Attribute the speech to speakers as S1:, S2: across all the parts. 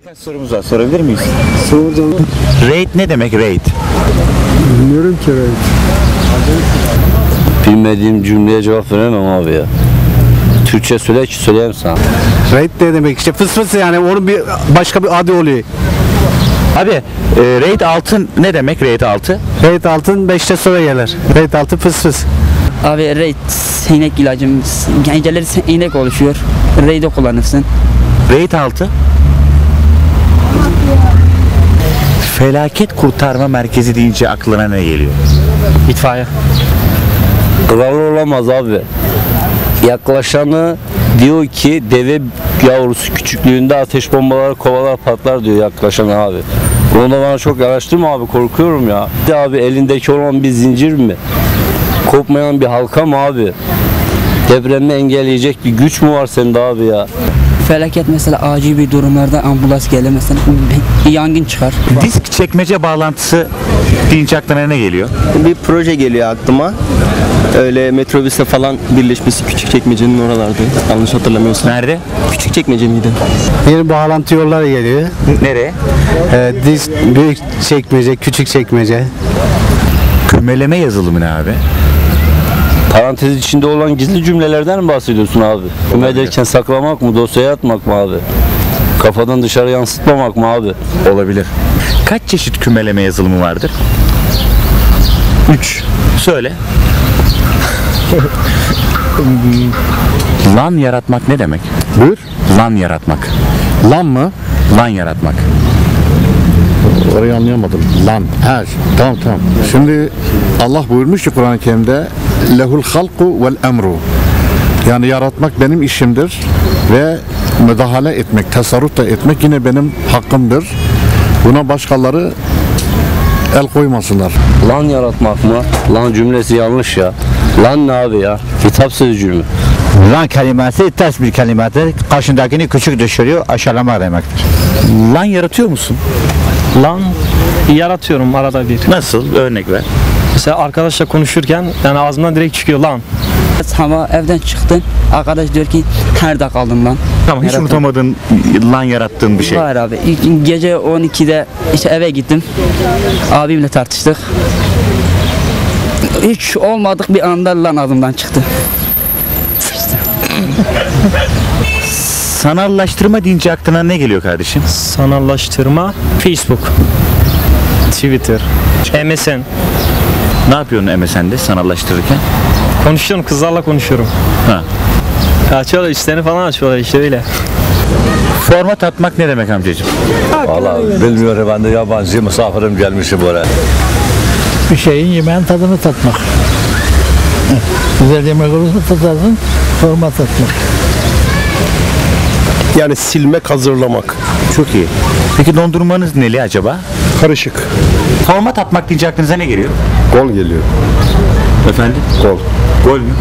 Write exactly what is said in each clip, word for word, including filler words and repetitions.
S1: Birkaç sorumuz var. Sorabilir miyiz?
S2: Sordum.
S1: Raid ne demek raid?
S2: Bilmiyorum ki ben.
S3: Bilmediğim cümleye cevap veremem abi ya. Türkçe söyle ki söyleyeyim sana.
S2: Raid ne demek işte fıs fıs yani onun bir başka bir adı oluyor.
S1: Abi e, raid altı ne demek raid altı?
S2: Raid altın beşte sonra gelir. Raid altı fıs fıs.
S4: Abi raid inek ilacımız. Geceleri inek oluşuyor. Raid'i kullanırsın.
S1: Raid altı felaket kurtarma merkezi deyince aklına ne geliyor?
S4: İtfaiye.
S3: Kralı olamaz abi. Yaklaşanı diyor ki deve yavrusu küçüklüğünde ateş bombaları kovalar patlar diyor yaklaşan abi. Onu da bana çok yaraştırma abi, korkuyorum ya. Abi elindeki olan bir zincir mi? Kopmayan bir halka mı abi? Depremi engelleyecek bir güç mü var sende abi ya?
S4: Felaket mesela acil bir durumlarda ambulans gelir mesela bir yangın çıkar.
S1: Disk çekmece bağlantısı deyince aklına ne geliyor?
S5: Bir proje geliyor aklıma. Öyle metrobüsle falan birleşmesi Küçükçekmece'nin oralarda. Yanlış hatırlamıyorsam.
S1: Nerede?
S5: Küçükçekmece miydi?
S2: Yeni bağlantı yolları geliyor.
S1: Nereye?
S2: Ee, disk, büyük çekmece, küçük çekmece.
S1: Kümeleme yazılımı ne abi?
S3: Parantez içinde olan gizli cümlelerden mi bahsediyorsun abi? Küme ederken saklamak mı, dosyaya atmak mı abi? Kafadan dışarı yansıtmamak mı abi?
S1: Olabilir. Kaç çeşit kümeleme yazılımı vardır? Üç. Söyle. Lan yaratmak ne demek?
S2: Buyur.
S1: Lan yaratmak.
S2: Lan mı?
S1: Lan yaratmak.
S6: Orayı anlayamadım. Lan. Ha, tamam tamam. Şimdi Allah buyurmuş ki Kur'an-ı Kerim'de lehul halku vel emru. Yani yaratmak benim işimdir ve müdahale etmek, tasarruf da etmek yine benim hakkımdır. Buna başkaları el koymasınlar.
S3: Lan yaratmak mı? Lan cümlesi yanlış ya. Lan ne abi ya? Hitap sözcüğü mü?
S7: Lan kelimesi ters bir kelimedir. Karşındakini küçük düşürüyor, aşağılama demektir.
S1: Lan yaratıyor musun?
S8: Lan yaratıyorum arada bir.
S1: Nasıl? Örnek ver.
S8: Mesela arkadaşla konuşurken yani ağzımdan direkt çıkıyor lan.
S4: Ama evden çıktın. Arkadaş diyor ki nerede kaldın lan?
S1: Tamam, hiç
S4: Yarattın.
S1: unutamadığın, lan yarattığın bir şey.
S4: Var abi. İlk gece on ikide işte eve gittim. Abimle tartıştık. Hiç olmadık bir anda lan ağzımdan çıktı.
S1: Sanallaştırma deyince aklına ne geliyor kardeşim?
S8: Sanallaştırma, Facebook, Twitter, M S N.
S1: Ne yapıyorsun M S N'de sanallaştırırken?
S8: Konuşuyorum, kızlarla konuşuyorum.
S1: Ha.
S8: Açıyorlar, üstlerini falan açıyorlar işte öyle.
S1: Format atmak ne demek amcacığım?
S3: Vallahi bilmiyorum, ben de yabancı misafirim gelmişim buraya.
S9: Bir şeyin yemeğin tadını tatmak. Güzel yemek olursa tadarsın, format atmak.
S10: Yani silmek, hazırlamak.
S1: Çok iyi. Peki dondurmanız neli acaba?
S10: Karışık.
S1: Format atmak deyince aklınıza ne geliyor?
S10: Gol geliyor.
S1: Efendim?
S10: Gol.
S1: Gol mü?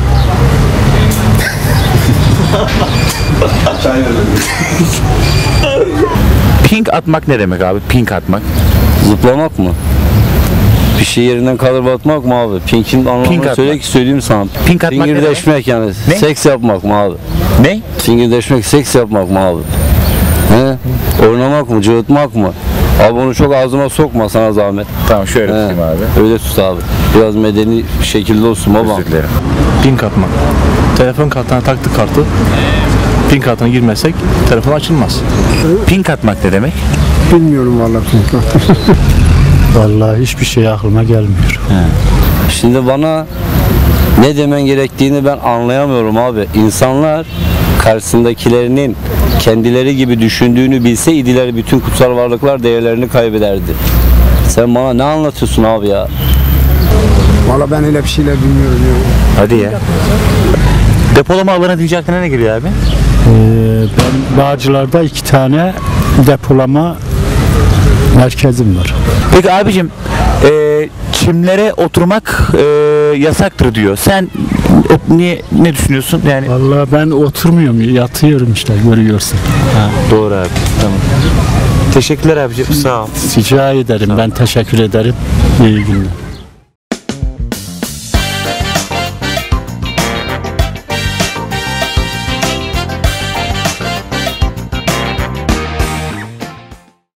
S1: Ping atmak ne demek abi? Ping atmak.
S3: Zıplamak mı? Bir şey yerinden kaldırıp atmak mı abi? Pink'in
S1: Pink
S3: anlamını
S1: atmak.
S3: söyle ki söyleyeyim sana.
S1: Pink atmak ne
S3: Fingirdeşmek yani.
S1: Ne?
S3: Seks yapmak mı abi?
S1: Ne?
S3: Fingirdeşmek, seks yapmak mı abi? He? Oynamak mı, cıvıtmak mı? Abi onu çok ağzıma sokma sana zahmet.
S1: Tamam, şöyle
S3: He.
S1: tutayım abi.
S3: Öyle tut abi. Biraz medeni bir şekilde olsun baba.
S1: Özür dilerim.
S8: Pin atmak. Telefon kartına taktık kartı. Pin kartına girmezsek telefon açılmaz.
S1: Ping atmak ne demek?
S2: Bilmiyorum vallahi.
S9: Vallahi hiçbir şey aklıma gelmiyor.
S3: Şimdi bana ne demen gerektiğini ben anlayamıyorum abi. İnsanlar karşısındakilerinin kendileri gibi düşündüğünü bilseydiler bütün kutsal varlıklar değerlerini kaybederdi. Sen bana ne anlatıyorsun abi ya?
S2: Vallahi ben öyle bir şeyler bilmiyorum ya.
S1: Hadi ya. Depolama alanı deyince aklına ne geliyor abi?
S9: Ee, ben Bağcılar'da iki tane depolama merkezim var.
S1: Peki abicim, e, çimlere oturmak e, yasaktır diyor. Sen o, niye ne düşünüyorsun? Yani
S9: Vallahi ben oturmuyorum, yatıyorum işte görüyorsun.
S1: ha, doğru abi. Tamam. Teşekkürler abicim. Sağ ol.
S9: Rica ederim, ben teşekkür ederim. İyi günler.